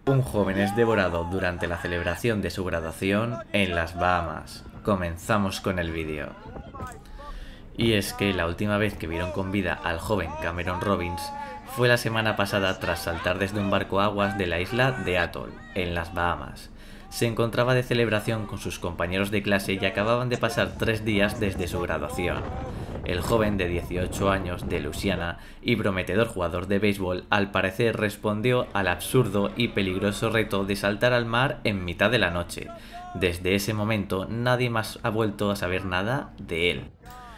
Un joven es devorado durante la celebración de su graduación en las Bahamas. Comenzamos con el vídeo. Y es que la última vez que vieron con vida al joven Cameron Robbins fue la semana pasada tras saltar desde un barco a aguas de la isla de Atoll, en las Bahamas. Se encontraba de celebración con sus compañeros de clase y acababan de pasar 3 días desde su graduación. El joven de 18 años de Luisiana y prometedor jugador de béisbol al parecer respondió al absurdo y peligroso reto de saltar al mar en mitad de la noche. Desde ese momento nadie más ha vuelto a saber nada de él.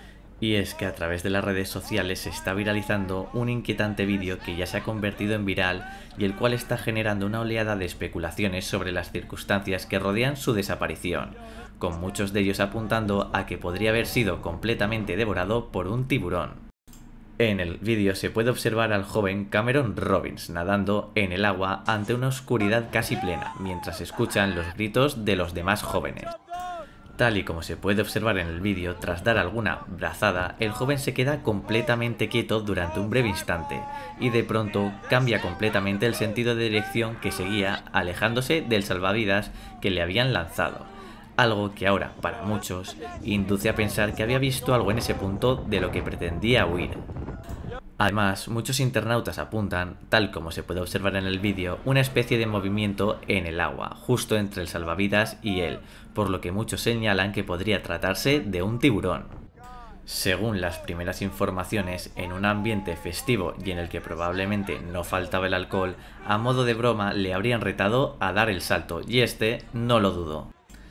Y es que a través de las redes sociales se está viralizando un inquietante vídeo que ya se ha convertido en viral y el cual está generando una oleada de especulaciones sobre las circunstancias que rodean su desaparición, con muchos de ellos apuntando a que podría haber sido completamente devorado por un tiburón. En el vídeo se puede observar al joven Cameron Robbins nadando en el agua ante una oscuridad casi plena, mientras se escuchan los gritos de los demás jóvenes. Tal y como se puede observar en el vídeo, tras dar alguna brazada, el joven se queda completamente quieto durante un breve instante y de pronto cambia completamente el sentido de dirección que seguía, alejándose del salvavidas que le habían lanzado. Algo que ahora, para muchos, induce a pensar que había visto algo en ese punto de lo que pretendía huir. Además, muchos internautas apuntan, tal como se puede observar en el vídeo, una especie de movimiento en el agua, justo entre el salvavidas y él, por lo que muchos señalan que podría tratarse de un tiburón. Según las primeras informaciones, en un ambiente festivo y en el que probablemente no faltaba el alcohol, a modo de broma le habrían retado a dar el salto, y este no lo dudó.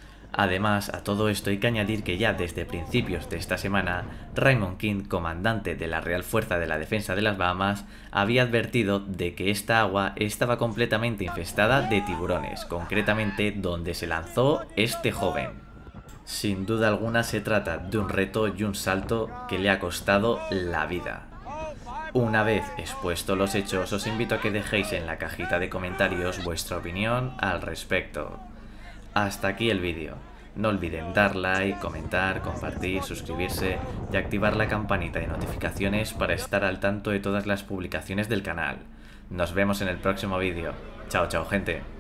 Además, a todo esto hay que añadir que ya desde principios de esta semana, Raymond King, comandante de la Real Fuerza de la Defensa de las Bahamas, había advertido de que esta agua estaba completamente infestada de tiburones, concretamente donde se lanzó este joven. Sin duda alguna se trata de un reto y un salto que le ha costado la vida. Una vez expuestos los hechos, os invito a que dejéis en la cajita de comentarios vuestra opinión al respecto. Hasta aquí el vídeo. No olviden dar like, comentar, compartir, suscribirse y activar la campanita de notificaciones para estar al tanto de todas las publicaciones del canal. Nos vemos en el próximo vídeo. Chao, chao, gente.